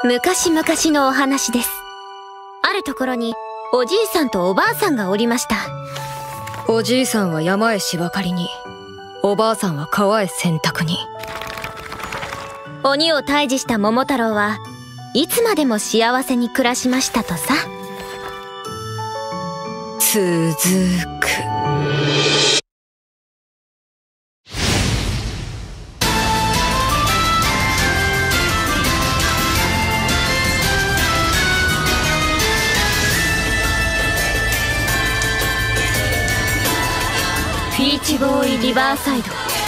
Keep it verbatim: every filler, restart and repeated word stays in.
昔々のお話です。あるところにおじいさんとおばあさんがおりました。 おじいさんは山へ芝刈りに、おばあさんは川へ洗濯に。 鬼を退治した桃太郎はいつまでも幸せに暮らしましたとさ。 続く。 ピーチボーイリバーサイド。